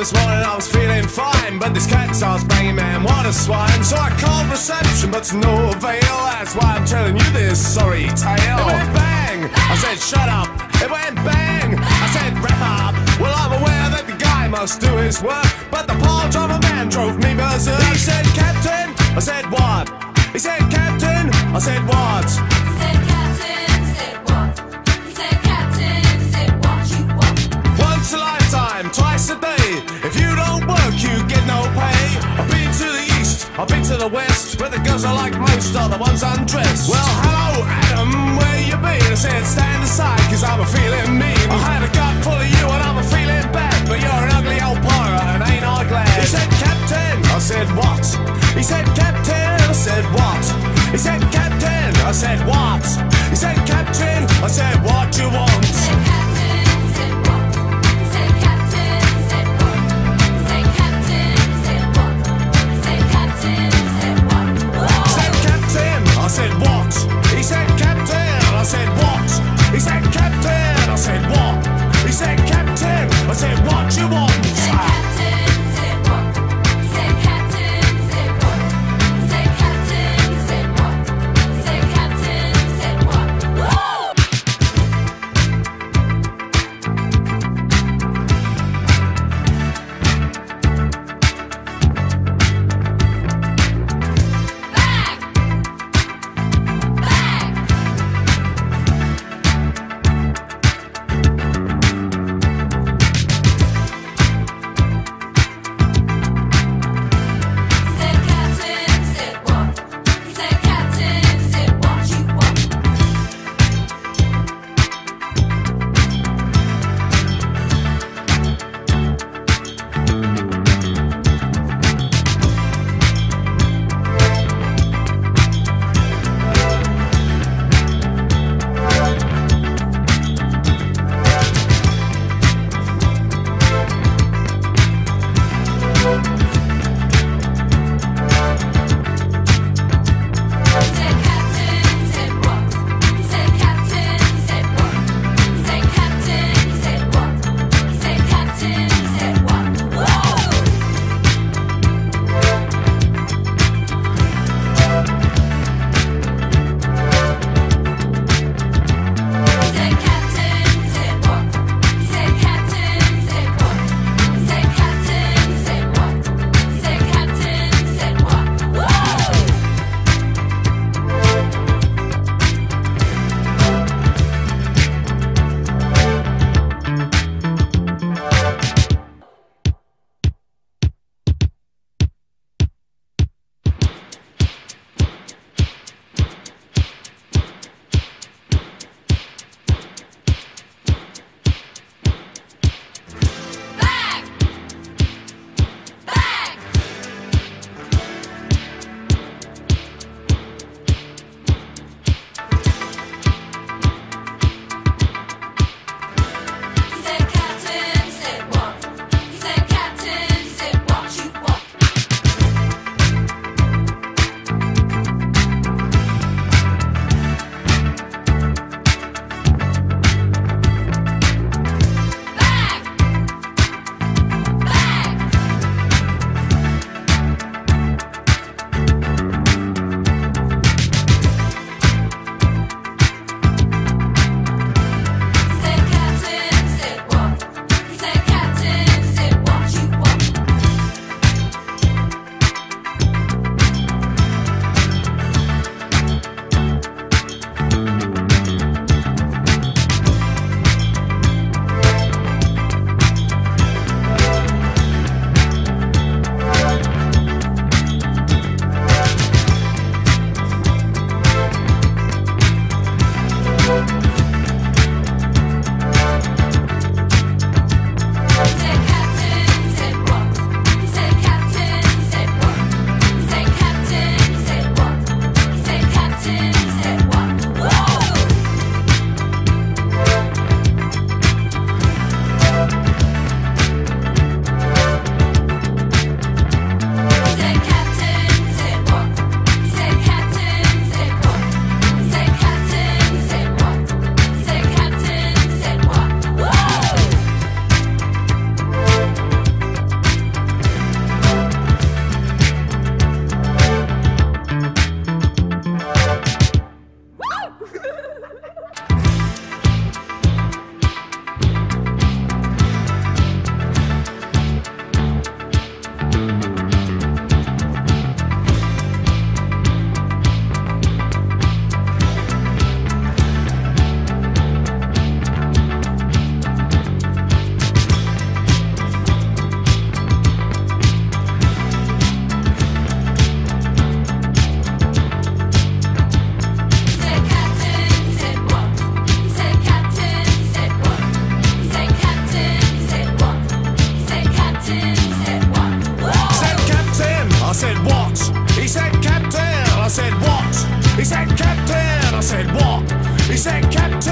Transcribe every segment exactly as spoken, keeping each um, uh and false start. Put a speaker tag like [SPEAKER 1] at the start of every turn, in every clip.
[SPEAKER 1] this morning I was feeling fine, but this cat starts banging, man, what a swine. So I called reception, but to no avail. That's why I'm telling you this sorry tale. It went bang, I said shut up. It went bang, I said wrap up. Well, I'm aware that the guy must do his work, but the paw of a man drove me berserk. He said, Captain, I said what? He said, Captain, I said what?
[SPEAKER 2] He said, Captain, said what? He said, Captain, said what you want.
[SPEAKER 1] Once a lifetime, twice a day. If you don't work, you get no pay. I've been to the east, I've been to the west, where the girls I like most are the ones undressed. Well, hello, Adam, where you been? I said, stand aside, cause I'm a feeling mean. I had a gut full of you and I'm a feeling bad, but you're an ugly old pirate and ain't I glad. He said, Captain, I said, what? He said, Captain, I said, what? He said, Captain, I said, what? He said, Captain, I said, what you want?
[SPEAKER 2] He said, Captain, said what? He said, Captain, said what? He said, Captain, said what? He said, Captain, said what?
[SPEAKER 1] He said, Captain, I said, what? He said, Captain, I said, what? He said, Captain, I said, what? He said, Captain, I said, what you want?
[SPEAKER 2] He said, Captain, said what? He said, Captain, said what? He said, Captain, said what? He said, Captain, said what? Woo!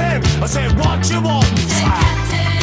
[SPEAKER 1] said, I said, what you want?
[SPEAKER 2] Say, Captain.